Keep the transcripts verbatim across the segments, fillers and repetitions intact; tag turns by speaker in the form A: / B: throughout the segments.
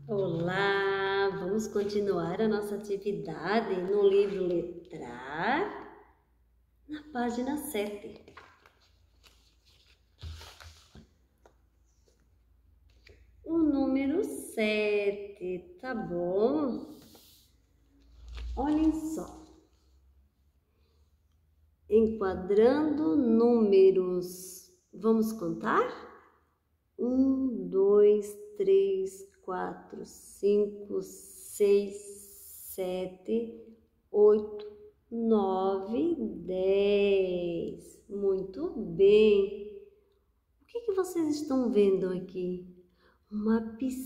A: Olá, vamos continuar a nossa atividade no livro Letrar, na página sete. O número sete, tá bom? Olhem só. Enquadrando números. Vamos contar? Um, dois, três, quatro, cinco, seis, sete, oito, nove, dez. Muito bem. O que que vocês estão vendo aqui? Uma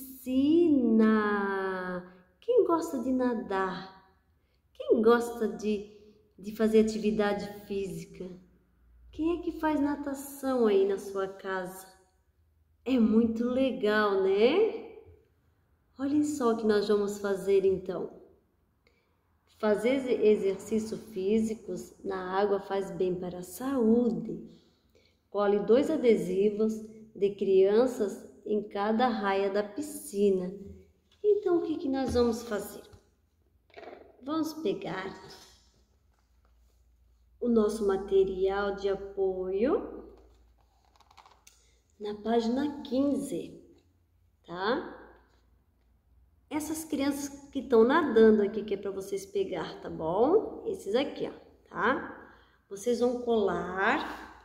A: piscina. Quem gosta de nadar? Quem gosta de, de fazer atividade física? Quem é que faz natação aí na sua casa? É muito legal, né? Olhem só o que nós vamos fazer então. Fazer exercícios físicos na água faz bem para a saúde. Cole dois adesivos de crianças em cada raia da piscina. Então, o que que nós vamos fazer? Vamos pegar o nosso material de apoio na página quinze, tá? Essas crianças que estão nadando aqui, que é para vocês pegar, tá bom? Esses aqui, ó, tá? Vocês vão colar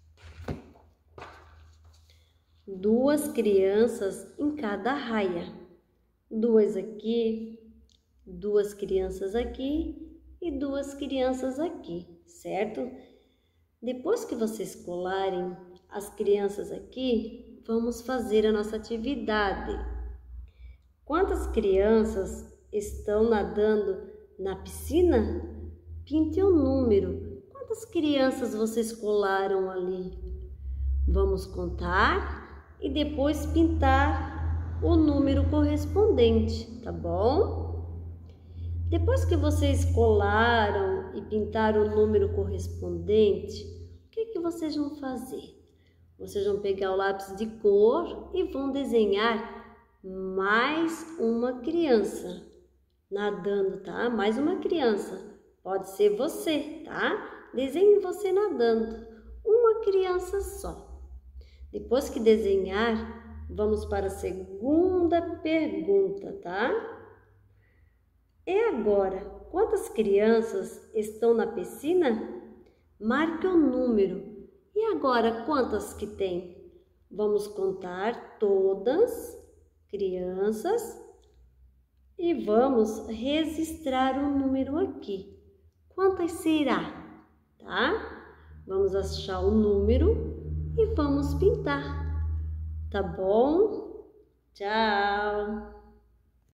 A: duas crianças em cada raia. Duas aqui, duas crianças aqui e duas crianças aqui, certo? Depois que vocês colarem as crianças aqui, vamos fazer a nossa atividade. Quantas crianças estão nadando na piscina? Pinte o número. Quantas crianças vocês colaram ali? Vamos contar e depois pintar o número correspondente, tá bom? Depois que vocês colaram e pintaram o número correspondente, o que que vocês vão fazer? Vocês vão pegar o lápis de cor e vão desenhar mais uma criança nadando, tá? Mais uma criança. Pode ser você, tá? Desenhe você nadando. Uma criança só. Depois que desenhar, vamos para a segunda pergunta, tá? E agora, quantas crianças estão na piscina? Marque o número. E agora, quantas que tem? Vamos contar todas crianças e vamos registrar o número aqui. Quantas será? Tá? Vamos achar o número e vamos pintar. Tá bom? Tchau!